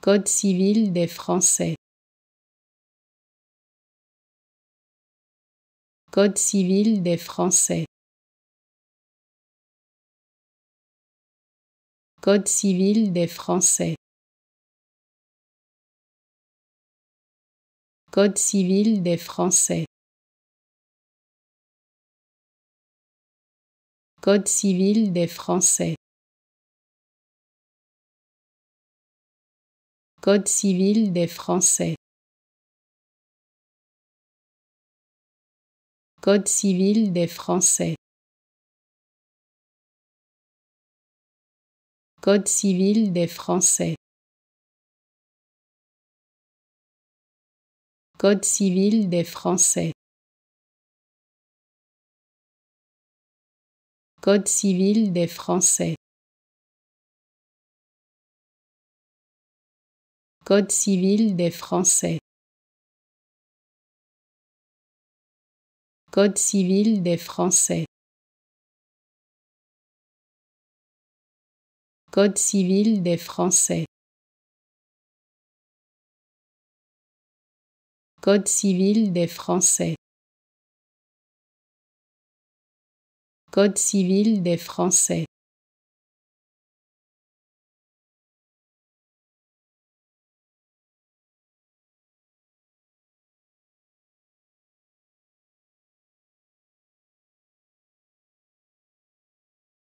Code civil des Français. Code civil des Français. Code civil des Français. Code civil des Français. Code civil des Français. Code civil des Français. Code civil des Français. Code civil des Français. Code civil des Français. Code civil des Français. Code civil des Français. Code civil des Français. Code civil des Français. Code civil des Français. Code civil des Français.